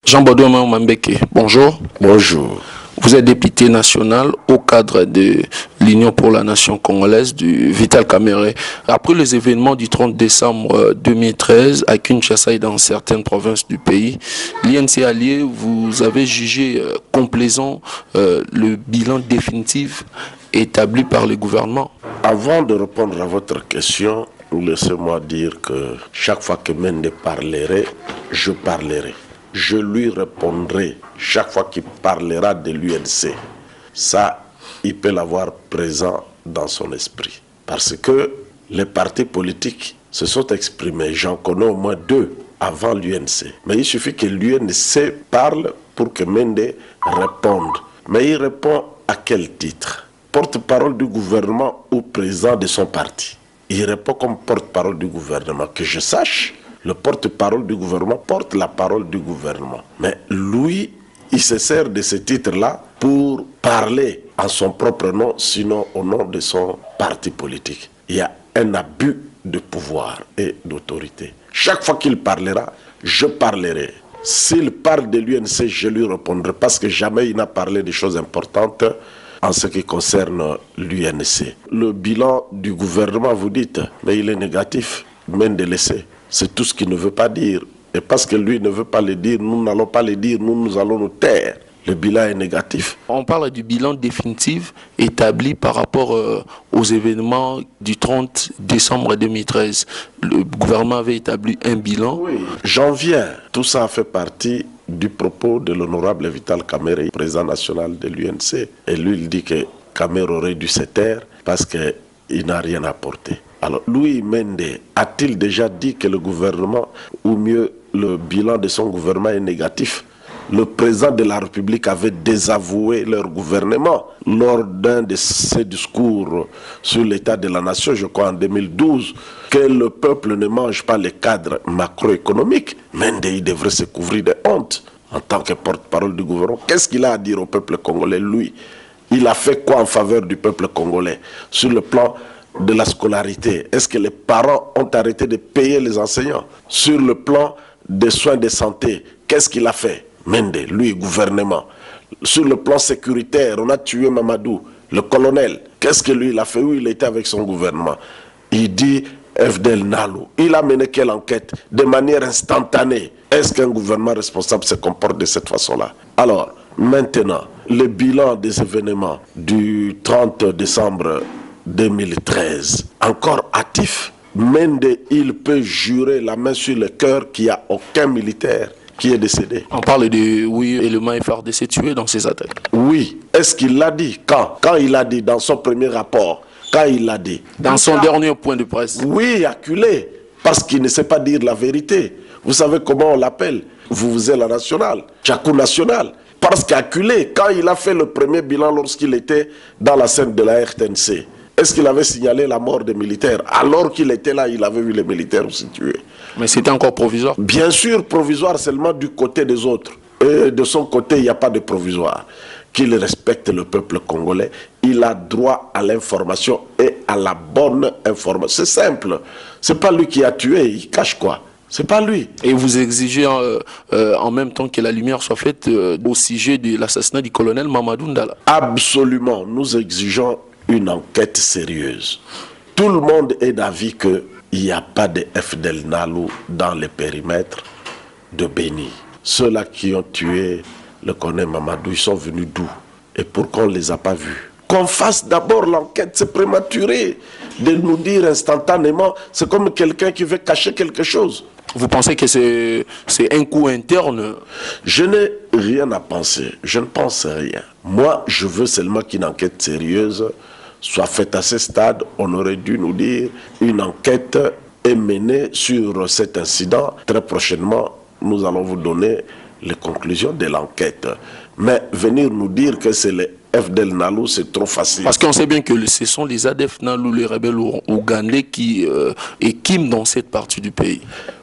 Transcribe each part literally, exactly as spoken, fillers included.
Jean-Baudouin Mambeke, bonjour. Bonjour. Vous êtes député national au cadre de l'Union pour la Nation congolaise du Vital Kamerhe. Après les événements du trente décembre deux mille treize à Kinshasa et dans certaines provinces du pays, l'I N C allié, vous avez jugé euh, complaisant euh, le bilan définitif établi par le gouvernement. Avant de répondre à votre question, laissez-moi dire que chaque fois que Mende parlerait, je parlerai. Je lui répondrai chaque fois qu'il parlera de l'U N C. Ça, il peut l'avoir présent dans son esprit. Parce que les partis politiques se sont exprimés. J'en connais au moins deux avant l'U N C. Mais il suffit que l'U N C parle pour que Mende réponde. Mais il répond à quel titre? Porte-parole du gouvernement ou président de son parti? Il répond comme porte-parole du gouvernement. Que je sache, le porte-parole du gouvernement porte la parole du gouvernement. Mais lui, il se sert de ce titre-là pour parler en son propre nom, sinon au nom de son parti politique. Il y a un abus de pouvoir et d'autorité. Chaque fois qu'il parlera, je parlerai. S'il parle de l'U N C, je lui répondrai parce que jamais il n'a parlé de choses importantes en ce qui concerne l'U N C. Le bilan du gouvernement, vous dites, mais il est négatif, même de laisser. C'est tout ce qu'il ne veut pas dire. Et parce que lui ne veut pas le dire, nous n'allons pas le dire, nous, nous allons nous taire. Le bilan est négatif. On parle du bilan définitif établi par rapport euh, aux événements du trente décembre deux mille treize. Le gouvernement avait établi un bilan. Oui, j'en viens. Tout ça a fait partie du propos de l'honorable Vital Kamerhe, président national de l'U N C. Et lui, il dit que Kamerhe aurait dû se taire parce qu'il n'a rien apporté. Alors, Louis Mende a-t-il déjà dit que le gouvernement, ou mieux le bilan de son gouvernement est négatif? Le président de la République avait désavoué leur gouvernement lors d'un de ses discours sur l'état de la nation, je crois en deux mille douze, que le peuple ne mange pas les cadres macroéconomiques. Mende, il devrait se couvrir de honte en tant que porte-parole du gouvernement. Qu'est-ce qu'il a à dire au peuple congolais, lui? Il a fait quoi en faveur du peuple congolais sur le plan de la scolarité? Est-ce que les parents ont arrêté de payer les enseignants? Sur le plan des soins de santé, qu'est-ce qu'il a fait? Mende, lui, gouvernement. Sur le plan sécuritaire, on a tué Mamadou, le colonel. Qu'est-ce que lui, il a fait? Où il était avec son gouvernement? Il dit F D L Nalou. Il a mené quelle enquête? De manière instantanée. Est-ce qu'un gouvernement responsable se comporte de cette façon-là? Alors, maintenant, le bilan des événements du trente décembre deux mille treize, encore hâtif. Mende, il peut jurer la main sur le cœur qu'il n'y a aucun militaire qui est décédé. On parle de, oui, éléments F A R D C tués dans ces attaques. Oui. Est-ce qu'il l'a dit? Quand? Quand il l'a dit dans son premier rapport? Quand il l'a dit? Dans son dernier point de presse. Oui, acculé. Parce qu'il ne sait pas dire la vérité. Vous savez comment on l'appelle? Vous vous êtes la nationale. Tchakou national. Parce qu'acculé, quand il a fait le premier bilan lorsqu'il était dans la scène de la R T N C, est-ce qu'il avait signalé la mort des militaires? Alors qu'il était là, il avait vu les militaires aussi tués. Mais c'était encore provisoire? Bien sûr, provisoire seulement du côté des autres. Et de son côté, il n'y a pas de provisoire. Qu'il respecte le peuple congolais, il a droit à l'information et à la bonne information. C'est simple. C'est pas lui qui a tué, il cache quoi? C'est pas lui. Et vous exigez euh, euh, en même temps que la lumière soit faite euh, au sujet de l'assassinat du colonel Mamadou Ndala? Absolument. Nous exigeons une enquête sérieuse. Tout le monde est d'avis qu'il n'y a pas de F D L Nalou dans les périmètres de Béni. Ceux-là qui ont tué le colonel Mamadou, ils sont venus d'où? Et pourquoi on ne les a pas vus? Qu'on fasse d'abord l'enquête, c'est prématuré de nous dire instantanément, c'est comme quelqu'un qui veut cacher quelque chose. Vous pensez que c'est un coup interne? Je n'ai rien à penser, je ne pense rien. Moi, je veux seulement qu'une enquête sérieuse soit faite à ce stade. On aurait dû nous dire une enquête est menée sur cet incident. Très prochainement, nous allons vous donner les conclusions de l'enquête. Mais venir nous dire que c'est les F D L Nalou, c'est trop facile. Parce qu'on sait bien que ce sont les A D F Nalou, les rebelles ougandais qui euh, équiment dans cette partie du pays.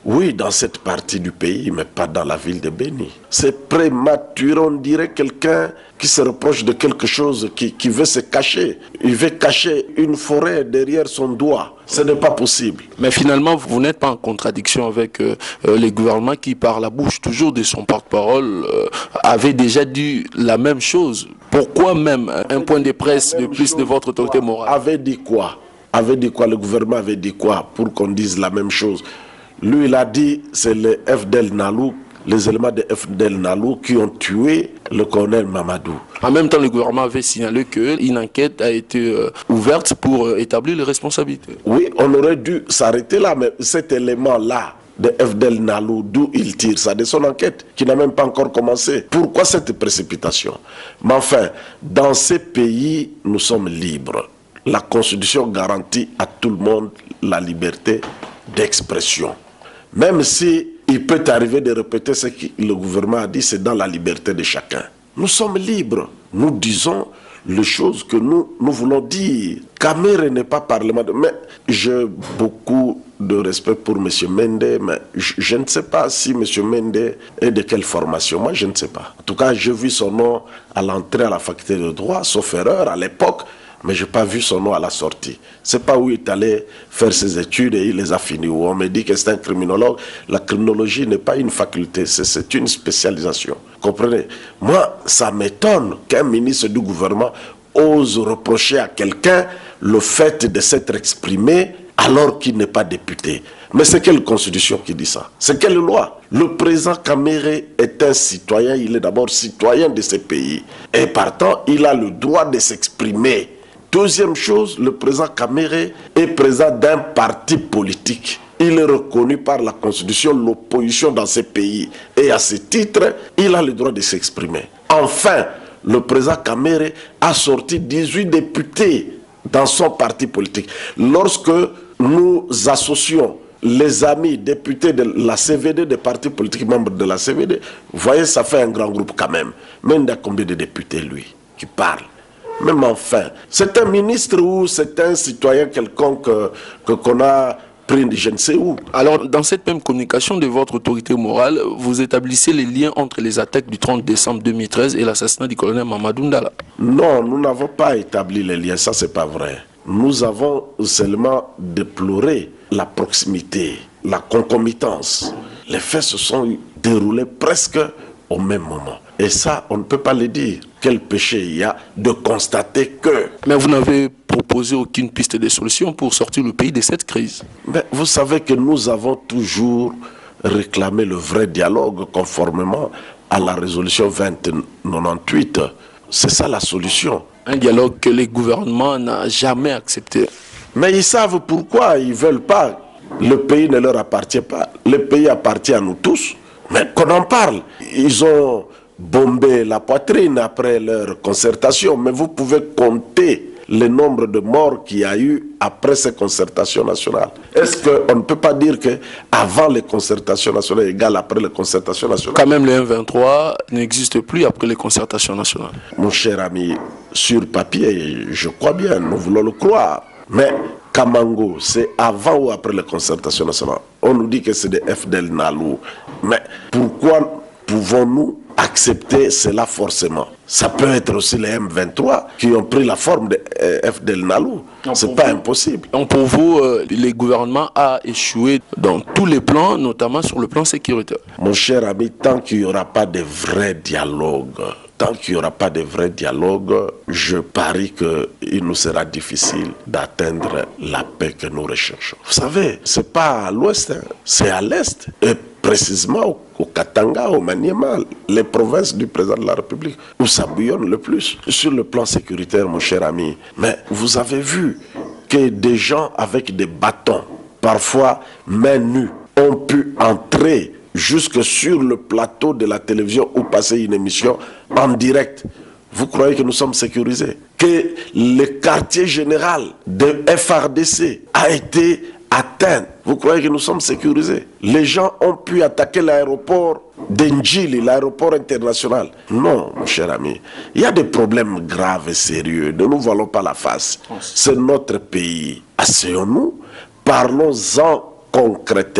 Oui, dans cette partie du pays, mais pas dans la ville de Beni. C'est prématuré, on dirait quelqu'un qui se reproche de quelque chose, qui, qui veut se cacher. Il veut cacher une forêt derrière son doigt. Ce n'est pas possible. Mais finalement, vous n'êtes pas en contradiction avec euh, euh, les gouvernements qui, par la bouche toujours de son porte-parole, euh, avaient déjà dit la même chose. Pourquoi même un point de presse de plus de votre autorité morale? Avait dit quoi? Avait dit quoi? Le gouvernement avait dit quoi pour qu'on dise la même chose? Lui, il a dit, c'est les F D L Nalou, les éléments de F D L Nalou qui ont tué le colonel Mamadou. En même temps, le gouvernement avait signalé qu'une enquête a été euh, ouverte pour euh, établir les responsabilités. Oui, on aurait dû s'arrêter là, mais cet élément-là de F D L Nalou, d'où il tire ça, de son enquête, qui n'a même pas encore commencé. Pourquoi cette précipitation? Mais enfin, dans ces pays, nous sommes libres. La Constitution garantit à tout le monde la liberté d'expression. Même si il peut arriver de répéter ce que le gouvernement a dit, c'est dans la liberté de chacun. Nous sommes libres. Nous disons les choses que nous, nous voulons dire. Kamere n'est pas parlementaire. Mais j'ai beaucoup de respect pour M. Mende, mais je, je ne sais pas si M. Mende est de quelle formation. Moi, je ne sais pas. En tout cas, j'ai vu son nom à l'entrée à la faculté de droit, sauf erreur, à l'époque. Mais je n'ai pas vu son nom à la sortie. Ce n'est pas où il est allé faire ses études et il les a finies. Où on me dit que c'est un criminologue. La criminologie n'est pas une faculté, c'est une spécialisation. Comprenez? Moi, ça m'étonne qu'un ministre du gouvernement ose reprocher à quelqu'un le fait de s'être exprimé alors qu'il n'est pas député. Mais c'est quelle constitution qui dit ça? C'est quelle loi? Le président Kamere est un citoyen, il est d'abord citoyen de ce pays. Et partant, il a le droit de s'exprimer. Deuxième chose, le président Kamere est président d'un parti politique. Il est reconnu par la Constitution, l'opposition dans ces pays. Et à ce titre, il a le droit de s'exprimer. Enfin, le président Kamere a sorti dix-huit députés dans son parti politique. Lorsque nous associons les amis députés de la C V D, des partis politiques membres de la C V D, vous voyez, ça fait un grand groupe quand même. Mais il y a combien de députés, lui, qui parlent? Même enfin, c'est un ministre ou c'est un citoyen quelconque que qu'on a pris de je ne sais où. Alors, dans cette même communication de votre autorité morale, vous établissez les liens entre les attaques du trente décembre deux mille treize et l'assassinat du colonel Mamadou Ndala. Non, nous n'avons pas établi les liens, ça c'est pas vrai. Nous avons seulement déploré la proximité, la concomitance. Les faits se sont déroulés presque au même moment. Et ça, on ne peut pas le dire. Quel péché il y a de constater que... Mais vous n'avez proposé aucune piste de solution pour sortir le pays de cette crise. Mais vous savez que nous avons toujours réclamé le vrai dialogue conformément à la résolution vingt quatre-vingt-dix-huit. C'est ça la solution. Un dialogue que les gouvernements n'ont jamais accepté. Mais ils savent pourquoi ils ne veulent pas. Le pays ne leur appartient pas. Le pays appartient à nous tous. Mais qu'on en parle. Ils ont bombé la poitrine après leur concertation. Mais vous pouvez compter le nombre de morts qu'il y a eu après ces concertations nationales. Est-ce qu'on ne peut pas dire qu'avant les concertations nationales égale après les concertations nationales? Quand même, le M vingt-trois n'existe plus après les concertations nationales. Mon cher ami, sur papier, je crois bien, nous voulons le croire. Mais Kamango, c'est avant ou après les concertations nationales? On nous dit que c'est des F D L Nalou. Mais pourquoi pouvons-nous accepter cela forcément? Ça peut être aussi les M vingt-trois qui ont pris la forme de F D L Nalou. C'est pas impossible. Donc pour vous, euh, les gouvernements ont échoué dans tous les plans, notamment sur le plan sécuritaire. Mon cher ami, tant qu'il n'y aura pas de vrai dialogue, tant qu'il n'y aura pas de vrai dialogue, je parie qu'il nous sera difficile d'atteindre la paix que nous recherchons. Vous savez, ce n'est pas à l'ouest, hein, c'est à l'est. Et précisément au, au Katanga, au Maniema, les provinces du président de la République, où ça bouillonne le plus. Sur le plan sécuritaire, mon cher ami, mais vous avez vu que des gens avec des bâtons, parfois mains nues, ont pu entrer jusque sur le plateau de la télévision ou passer une émission en direct. Vous croyez que nous sommes sécurisés? Que le quartier général de F R D C a été atteint? Vous croyez que nous sommes sécurisés? Les gens ont pu attaquer l'aéroport d'Ndjili, l'aéroport international. Non, mon cher ami. Il y a des problèmes graves et sérieux. Ne nous voilons pas la face. C'est notre pays. Asseyons-nous, parlons-en concrètement.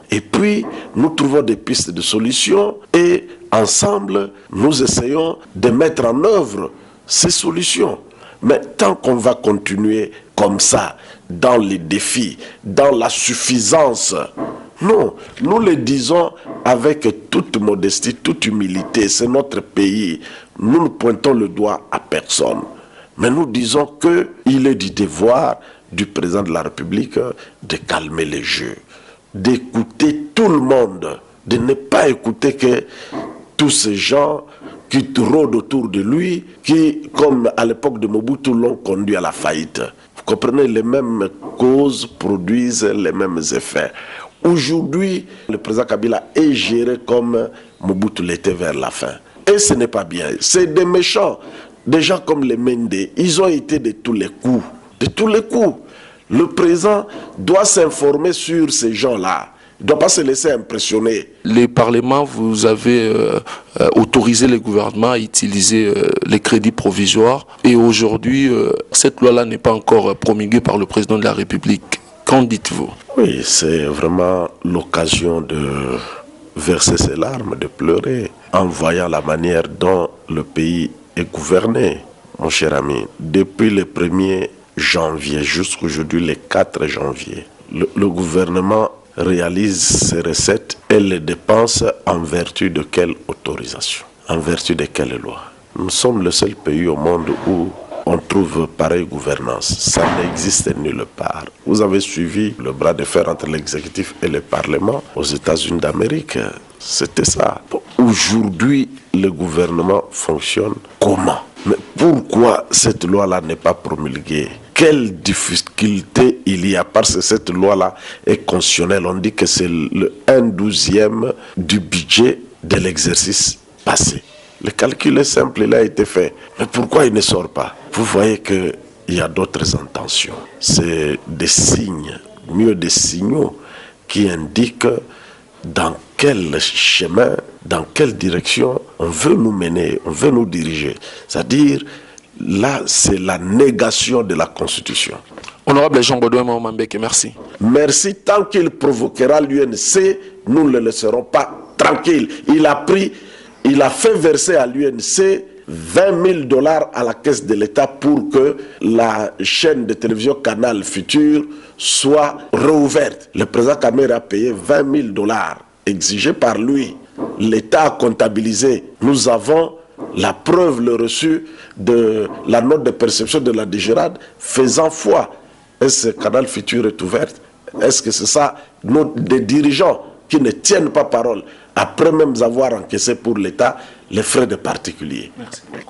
Et puis, nous trouvons des pistes de solutions et ensemble, nous essayons de mettre en œuvre ces solutions. Mais tant qu'on va continuer comme ça, dans les défis, dans la suffisance, non, nous le disons avec toute modestie, toute humilité, c'est notre pays. Nous ne pointons le doigt à personne. Mais nous disons qu'il est du devoir du président de la République de calmer les jeux, d'écouter tout le monde, de ne pas écouter que tous ces gens qui rôdent autour de lui, qui, comme à l'époque de Mobutu, l'ont conduit à la faillite. Vous comprenez, les mêmes causes produisent les mêmes effets. Aujourd'hui, le président Kabila est géré comme Mobutu l'était vers la fin. Et ce n'est pas bien. C'est des méchants. Des gens comme les Mende, ils ont été de tous les coups. De tous les coups. Le président doit s'informer sur ces gens-là. Il ne doit pas se laisser impressionner. Les parlements, vous avez euh, euh, autorisé le gouvernement à utiliser euh, les crédits provisoires. Et aujourd'hui, euh, cette loi-là n'est pas encore promulguée par le président de la République. Qu'en dites-vous? Oui, c'est vraiment l'occasion de verser ses larmes, de pleurer, en voyant la manière dont le pays est gouverné, mon cher ami. Depuis le premier janvier jusqu'aujourd'hui, le quatre janvier, le, le gouvernement réalise ses recettes et les dépenses en vertu de quelle autorisation? En vertu de quelle loi? Nous sommes le seul pays au monde où on trouve pareille gouvernance. Ça n'existe nulle part. Vous avez suivi le bras de fer entre l'exécutif et le Parlement aux États-Unis d'Amérique. C'était ça. Aujourd'hui, le gouvernement fonctionne comment? Mais pourquoi cette loi-là n'est pas promulguée? Quelle difficulté il y a? Parce que cette loi-là est constitutionnelle. On dit que c'est le un douzième du budget de l'exercice passé. Le calcul est simple, il a été fait. Mais pourquoi il ne sort pas? Vous voyez qu'il y a d'autres intentions. C'est des signes, mieux des signaux, qui indiquent dans quel chemin, dans quelle direction on veut nous mener, on veut nous diriger. C'est-à-dire, là, c'est la négation de la Constitution. Honorable Jean-Baudouin Mambeke, merci. Merci. Tant qu'il provoquera l'U N C, nous ne le laisserons pas tranquille. Il a pris, il a fait verser à l'U N C vingt mille dollars à la caisse de l'État pour que la chaîne de télévision Canal Futur soit rouverte. Le président Kamere a payé vingt mille dollars exigés par lui. L'État a comptabilisé. Nous avons la preuve, le reçu de la note de perception de la D G R A D faisant foi. Est-ce que Canal Futur est ouverte? Est-ce que c'est ça, nos, des dirigeants qui ne tiennent pas parole après même avoir encaissé pour l'État les frais de particuliers? Merci.